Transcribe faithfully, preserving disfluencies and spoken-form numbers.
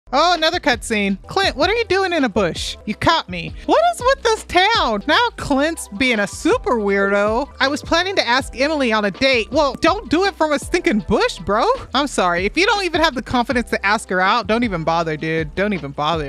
Oh, another cutscene. Clint, what are you doing in a bush? You caught me. What is with this town? Now Clint's being a super weirdo. I was planning to ask Emily on a date. Well, don't do it from a stinking bush, bro. I'm sorry. If you don't even have the confidence to ask her out, don't even bother, dude. Don't even bother.